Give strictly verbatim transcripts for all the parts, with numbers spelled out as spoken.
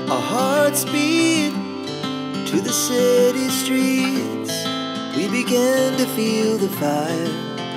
Our hearts beat to the city streets. We began to feel the fire.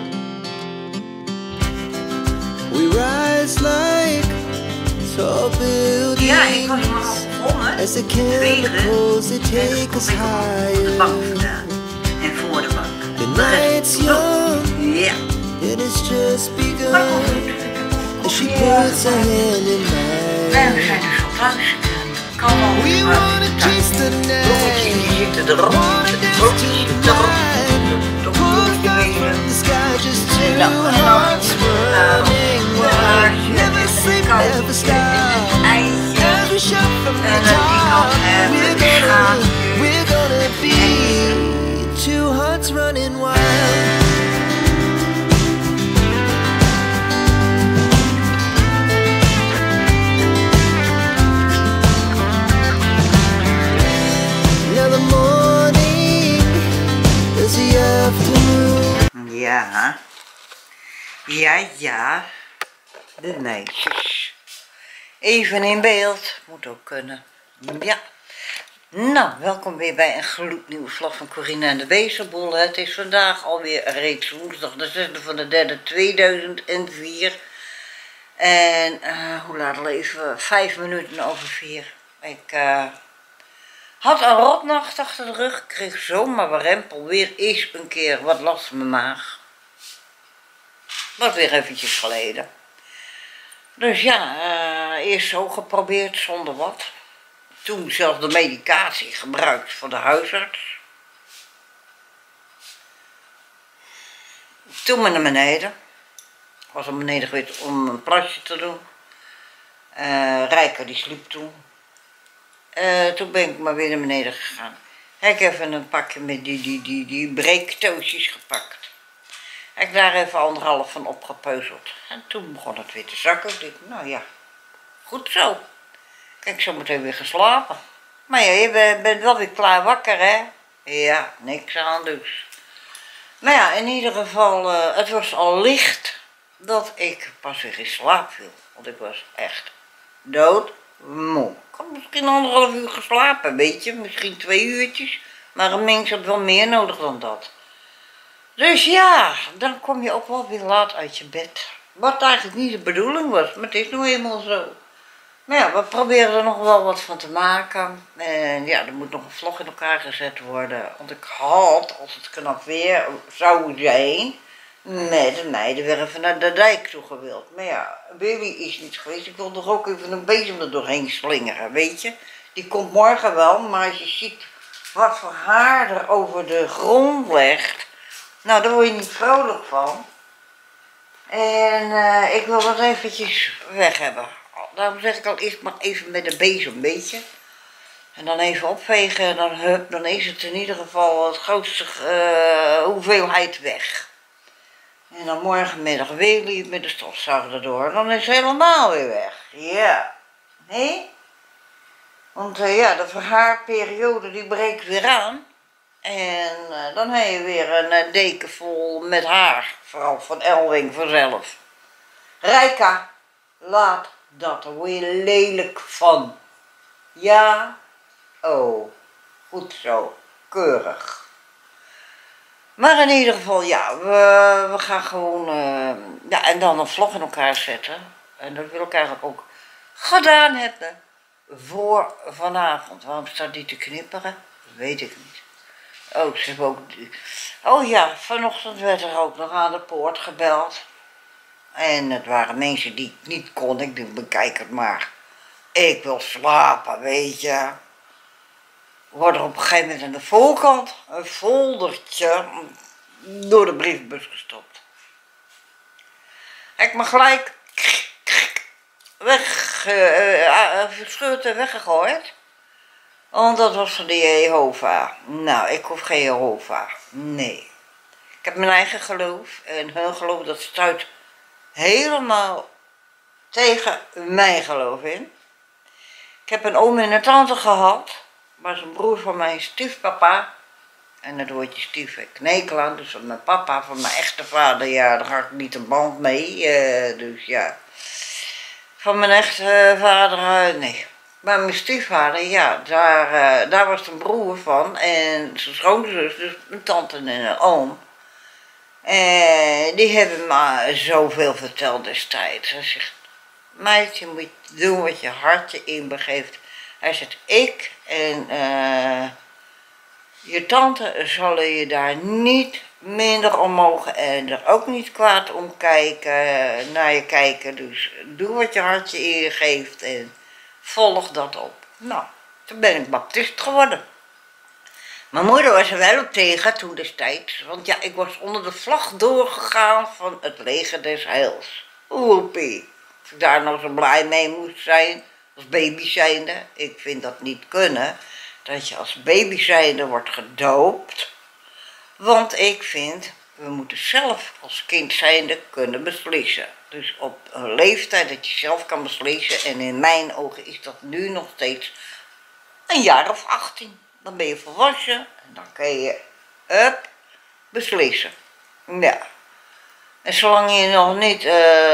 We rise like tall buildings. Ja, ik was maar begonnen. As the chemicals that take us higher. De bank vandaan. En voor de bank. The night's young. Ja. It has just begun. Maar goed. As she puts her hand in En we mine. zijn dus al thuis. Kan wel. We wanna chase the Bloemetjes night. die zitten erop. De bloemetjes zitten erop. De bloemetjes From the sky, just two Nou, en dan hearts running wild. een Never sleep, never stop. eitje. As we shout from the En aan die kant top, hebben we're we gonna, schaap. we're gonna be two hearts running wild. Now the morning is the afternoon. Ja. Ja, ja. De meisjes. Even in beeld. Moet ook kunnen. Ja. Nou, welkom weer bij een gloednieuwe vlog van Corine en de Wezenboel. Het is vandaag alweer reeds woensdag, de zesde van de derde tweeduizend vier. En uh, hoe laat leven? Vijf minuten over vier. Ik uh, had een rotnacht achter de rug. Ik kreeg zomaar warempel. Weer eens een keer wat last van mijn maag. Was weer eventjes geleden. Dus ja, uh, eerst zo geprobeerd zonder wat. Toen zelfs de medicatie gebruikt voor de huisarts. Toen maar naar beneden. Ik was naar beneden geweest om een plasje te doen. Uh, Rijker die sliep toen. Uh, toen ben ik maar weer naar beneden gegaan. Ik heb even een pakje met die, die, die, die breektoosjes gepakt. Ik heb daar even anderhalf van opgepeuzeld. En toen begon het weer te zakken. Ik dacht, nou ja, goed zo. Kijk, zo meteen weer geslapen. Maar ja, je bent wel weer klaar wakker, hè? Ja, niks aan dus. Maar ja, in ieder geval, uh, het was al licht dat ik pas weer in slaap viel. Want ik was echt doodmoe. Ik had misschien anderhalf uur geslapen, weet je. Misschien twee uurtjes. Maar een mens heeft wel meer nodig dan dat. Dus ja, dan kom je ook wel weer laat uit je bed. Wat eigenlijk niet de bedoeling was, maar het is nu eenmaal zo. Maar ja, we proberen er nog wel wat van te maken. En ja, er moet nog een vlog in elkaar gezet worden. Want ik had, als het knap weer zou zijn, met de meiden weer even naar de dijk toe gewild. Maar ja, Billy is niet geweest. Ik wil toch ook even een bezem er doorheen slingeren, weet je. Die komt morgen wel, maar als je ziet wat voor haar er over de grond legt. Nou, daar word je niet vrolijk van. En uh, ik wil dat eventjes weg hebben. Daarom zeg ik al eerst maar even met de bezem, weet je. En dan even opvegen en dan, hup, dan is het in ieder geval het grootste uh, hoeveelheid weg. En dan morgenmiddag weer met de stofzuiger erdoor. Dan is het helemaal weer weg. Ja. Nee? Want uh, ja, de verhaarperiode die breekt weer aan. En uh, dan heb je weer een uh, deken vol met haar. Vooral van Elwing vanzelf. Rijka, laat dat, daar word je lelijk van. Ja, oh, goed zo, keurig. Maar in ieder geval, ja, we, we gaan gewoon, uh, ja, en dan een vlog in elkaar zetten. En dat wil ik eigenlijk ook gedaan hebben voor vanavond. Waarom staat die te knipperen? Dat weet ik niet. Oh, ze hebben ook, oh ja, vanochtend werd er ook nog aan de poort gebeld. En het waren mensen die ik niet kon. Ik dacht, bekijk het maar. Ik wil slapen, weet je. Wordt er op een gegeven moment aan de voorkant een foldertje door de brievenbus gestopt. Ik me gelijk weg, uh, uh, verscheurd en weggegooid. Want dat was van de Jehovah. Nou, ik hoef geen Jehovah. Nee. Ik heb mijn eigen geloof. En hun geloof, dat stuit helemaal tegen mijn geloof in. Ik heb een oom en een tante gehad. Maar zijn broer van mijn stiefpapa. En dat woordje stief ik knekel aan. Dus van mijn papa, van mijn echte vader, ja, daar ga ik niet een band mee. Uh, dus ja. Van mijn echte vader, uh, nee. Maar mijn stiefvader, ja, daar, uh, daar was een broer van en zijn schoonzus, dus een tante en een oom. En die hebben me zoveel verteld destijds. Hij zegt, meid, je moet doen wat je hart je inbegeeft. Hij zegt, ik en uh, je tante zullen je daar niet minder om mogen en er ook niet kwaad om kijken, naar je kijken. Dus doe wat je hart je ingeeft en volg dat op. Nou, toen ben ik baptist geworden. Mijn moeder was er wel op tegen toen destijds, want ja, ik was onder de vlag doorgegaan van het leger des heils. Oepie, of ik daar nog zo blij mee moest zijn, als baby zijnde. Ik vind dat niet kunnen, dat je als baby zijnde wordt gedoopt. Want ik vind, we moeten zelf als kind zijnde kunnen beslissen. Dus op een leeftijd dat je zelf kan beslissen, en in mijn ogen is dat nu nog steeds een jaar of achttien. Dan ben je volwassen en dan kun je, up, beslissen. Ja. En zolang je nog niet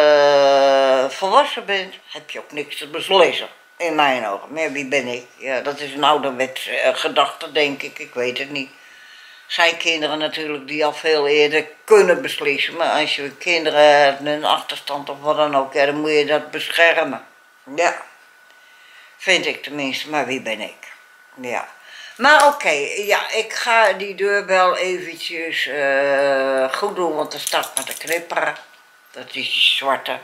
uh, volwassen bent, heb je ook niks te beslissen. In mijn ogen. Maar wie ben ik? Ja, dat is een ouderwetse uh, gedachte, denk ik. Ik weet het niet. Zijn kinderen natuurlijk die al veel eerder kunnen beslissen. Maar als je kinderen hebt, een achterstand of wat dan ook, ja, dan moet je dat beschermen. Ja. Vind ik tenminste, maar wie ben ik? Ja. Maar oké, okay, ja, ik ga die deurbel eventjes uh, goed doen, want er staat met de knipper. Dat is die zwarte.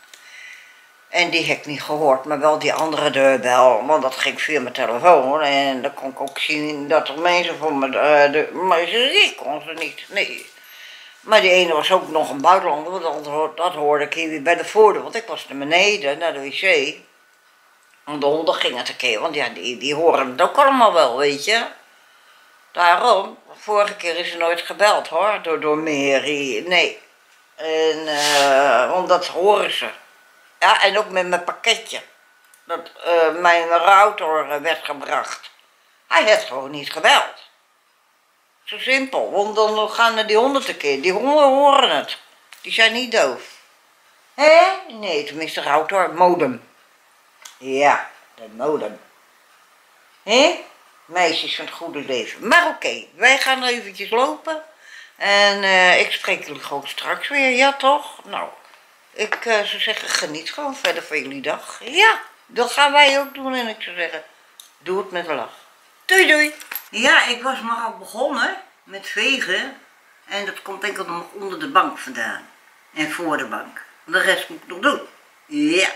En die heb ik niet gehoord, maar wel die andere deurbel, want dat ging via mijn telefoon. En dan kon ik ook zien dat er mensen voor me, uh, de, maar ik kon ze niet, nee. Maar die ene was ook nog een buitenlander, want dat, dat hoorde ik hier weer bij de voordeur, want ik was naar beneden, naar de wc. En de honden gingen tekeer, want ja, die, die horen het ook allemaal wel, weet je. Daarom, vorige keer is er nooit gebeld hoor, door, door Mary, nee. En, uh, want dat horen ze. Ja, en ook met mijn pakketje. Dat uh, mijn router werd gebracht. Hij heeft gewoon niet gebeld. Zo simpel, want dan gaan die honden tekeer. Die honden horen het. Die zijn niet doof. Hé? Nee, tenminste router, modem. Ja, de modem. Hé? Meisjes van het goede leven. Maar oké, okay, wij gaan eventjes lopen. En uh, ik spreek jullie gewoon straks weer, ja toch? Nou, ik uh, zou zeggen, geniet gewoon verder van jullie dag. Ja, dat gaan wij ook doen en ik zou zeggen, doe het met een lach. Doei doei! Ja, ik was maar al begonnen met vegen. En dat komt enkel nog onder de bank vandaan. En voor de bank. De rest moet ik nog doen. Ja.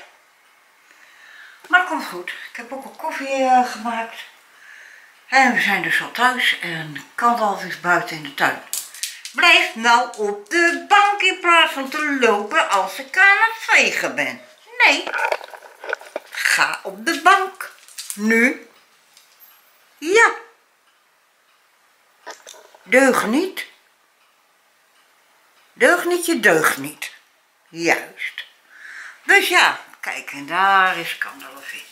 Maar dat komt goed. Ik heb ook al koffie uh, gemaakt. En we zijn dus al thuis en Kandalf is buiten in de tuin. Blijf nou op de bank in plaats van te lopen als ik aan het vegen ben. Nee. Ga op de bank. Nu. Ja. Deug niet. Deug niet, je deugt niet. Juist. Dus ja, kijk, en daar is Kandalf in.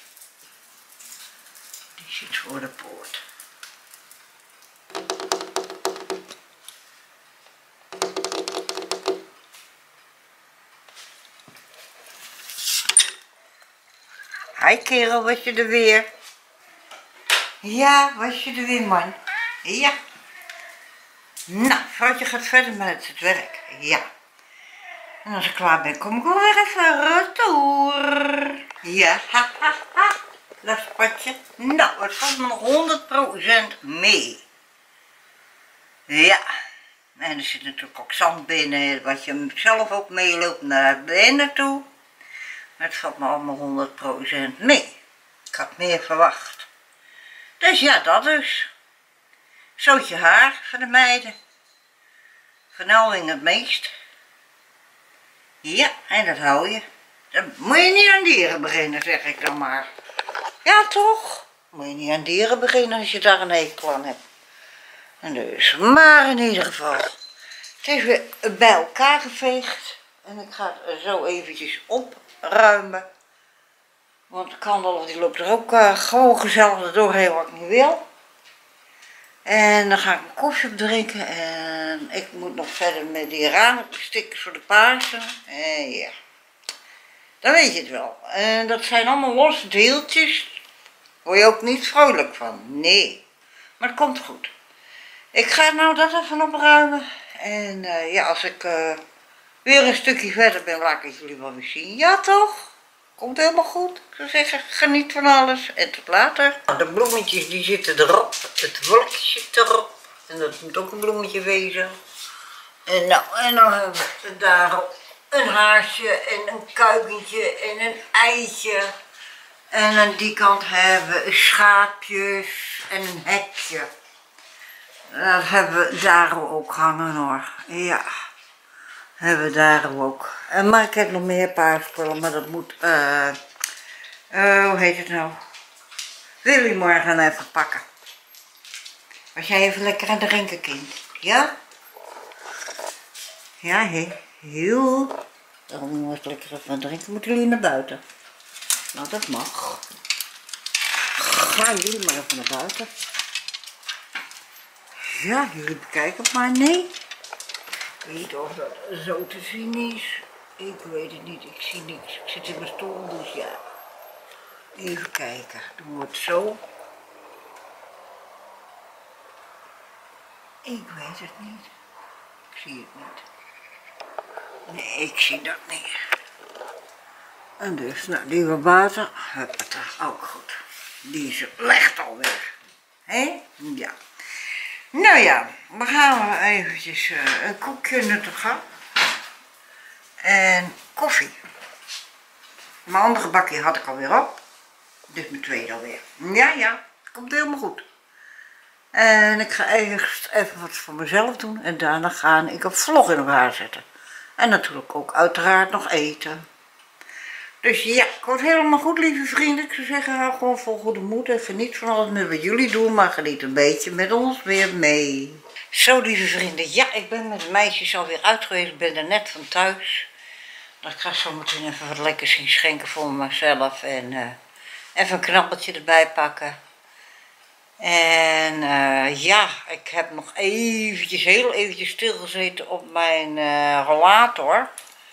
Die zit voor de poort. Hi kerel, was je er weer? Ja, was je er weer man? Ja. Nou, vrouwtje gaat verder met het werk. Ja. En als ik klaar ben, kom ik wel weer even retour. Ja, ha, ha, ha. Dat spatje. Nou, het valt me nog honderd procent mee. Ja. En er zit natuurlijk ook zand binnen, wat je zelf ook meeloopt naar binnen toe. Maar het valt me allemaal honderd procent mee. Ik had meer verwacht. Dus ja, dat dus. Zootje haar van de meiden. Vernauwing het meest. Ja, en dat hou je. Dan moet je niet aan dieren beginnen, zeg ik dan maar. Ja, toch? Moet je niet aan dieren beginnen als je daar een hekel aan hebt. En dus, maar in ieder geval. Het is weer bij elkaar geveegd. En ik ga het zo eventjes opruimen. Want Kandalf die loopt er ook uh, gewoon gezellig doorheen wat ik niet wil. En dan ga ik mijn koffie op drinken. En ik moet nog verder met die raamstickers voor de Pasen. En ja, dan weet je het wel. En dat zijn allemaal losse deeltjes. Word je ook niet vrolijk van? Nee. Maar het komt goed. Ik ga nou dat even opruimen. En uh, ja, als ik uh, weer een stukje verder ben, laat ik het jullie wel weer zien. Ja toch? Komt helemaal goed. Ik zou zeggen, geniet van alles. En tot later. De bloemetjes die zitten erop. Het wolkje zit erop. En dat moet ook een bloemetje wezen. En, nou, en dan hebben we daarop een haarsje en een kuikentje en een eitje. En aan die kant hebben we schaapjes en een hekje. Dat hebben we daar ook hangen hoor. Ja, hebben we daar ook. En maar ik heb nog meer paarspullen, maar dat moet, uh, uh, hoe heet het nou? Willy morgen even pakken. Was jij even lekker aan het drinken, kind? Ja? Ja, hé. Heel. Dan was lekker even aan het drinken. Moeten jullie naar buiten? Nou, dat mag. Gaan jullie maar even naar buiten. Ja, jullie bekijken het maar. Nee. Ik weet niet of dat zo te zien is. Ik weet het niet. Ik zie niks. Ik zit in mijn stoel, dus ja. Even kijken. Doen we het zo. Ik weet het niet. Ik zie het niet. Nee, ik zie dat niet. En dus, nou, die van buiten, huppata, ook goed. Die is legt alweer. Hé? Ja. Nou ja, dan gaan we eventjes uh, een koekje nuttigen. En koffie. Mijn andere bakje had ik alweer op. Dit is mijn tweede alweer. Ja, ja, komt helemaal goed. En ik ga eerst even wat voor mezelf doen. En daarna ga ik een vlog in elkaar zetten. En natuurlijk ook uiteraard nog eten. Dus ja, het wordt helemaal goed, lieve vrienden. Ik zou zeggen, hou gewoon vol goede moed en geniet van alles met wat jullie doen, maar geniet een beetje met ons weer mee. Zo, lieve vrienden, ja, ik ben met de meisjes alweer uit geweest. Ik ben er net van thuis. Ik ga zo meteen even wat lekkers zien schenken voor mezelf en uh, even een knabbeltje erbij pakken. En uh, ja, ik heb nog eventjes, heel eventjes stilgezeten op mijn uh, rollator.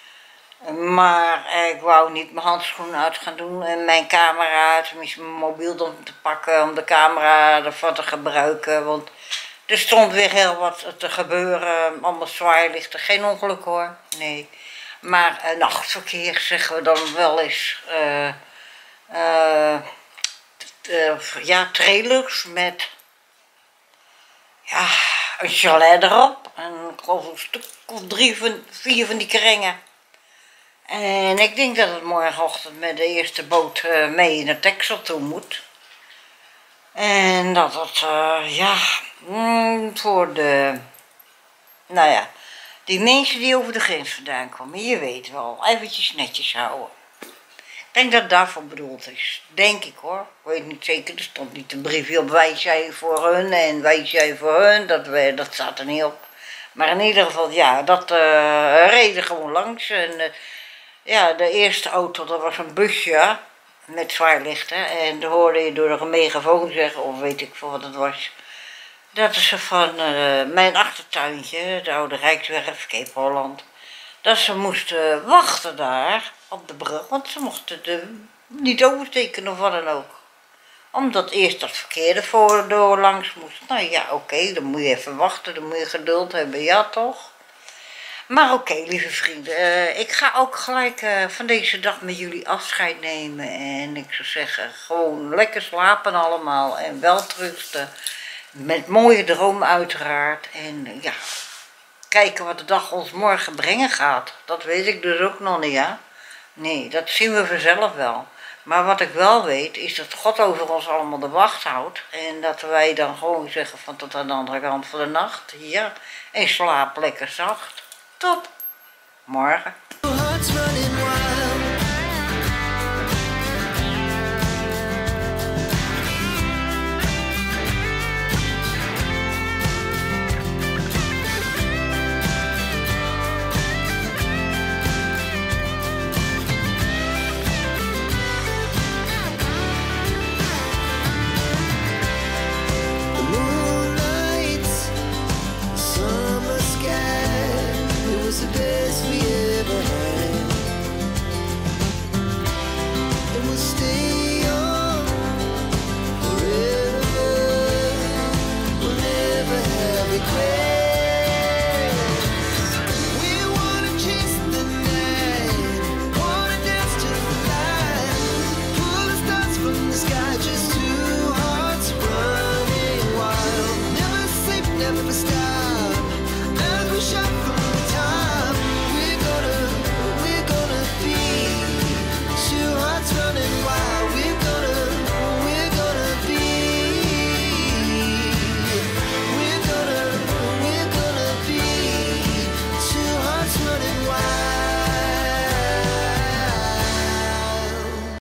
Maar ik wou niet mijn handschoenen uit gaan doen en mijn camera, tenminste mijn mobiel dan te pakken om de camera ervan te gebruiken. Want er stond weer heel wat te gebeuren, allemaal zwaailichten, geen ongeluk hoor, nee. Maar uh, nachtverkeer zeggen we dan wel eens, uh, uh, uh, ja, trailers met ja, een chalet erop en ik geloof een stuk of drie van, vier van die kringen. En ik denk dat het morgenochtend met de eerste boot uh, mee naar Texel toe moet. En dat het, uh, ja, mm, voor de, nou ja, die mensen die over de grens vandaan komen, je weet wel, eventjes netjes houden. Ik denk dat het daarvoor bedoeld is, denk ik hoor. Ik weet niet zeker, er stond niet een briefje op wij zijn voor hun en wij zijn voor hun, dat, we, dat staat er niet op. Maar in ieder geval, ja, dat uh, reden gewoon langs en uh, ja, de eerste auto, dat was een busje met zwaailichten en dan hoorde je door een megafoon zeggen, of weet ik veel wat het was. Dat is van uh, mijn achtertuintje, de oude Rijkswerf, Cape Holland. Dat ze moesten wachten daar op de brug, want ze mochten de, niet oversteken of wat dan ook. Omdat eerst dat verkeer ervoor door langs moest. Nou ja, oké, okay, dan moet je even wachten, dan moet je geduld hebben, ja toch? Maar oké, okay, lieve vrienden, uh, ik ga ook gelijk uh, van deze dag met jullie afscheid nemen. En ik zou zeggen, gewoon lekker slapen allemaal en welterusten. Met mooie dromen uiteraard. En ja, kijken wat de dag ons morgen brengen gaat. Dat weet ik dus ook nog niet, ja. Nee, dat zien we vanzelf wel. Maar wat ik wel weet, is dat God over ons allemaal de wacht houdt. En dat wij dan gewoon zeggen van tot aan de andere kant van de nacht. Ja, en slaap lekker zacht. Tot morgen.